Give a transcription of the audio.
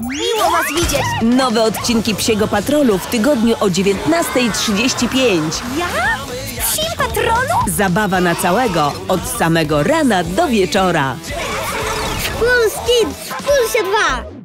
Miło was widzieć! Nowe odcinki Psiego Patrolu w tygodniu o 19:35. Ja? W Psim Patrolu? Zabawa na całego, od samego rana do wieczora. Puls Kids, Pulsie 2!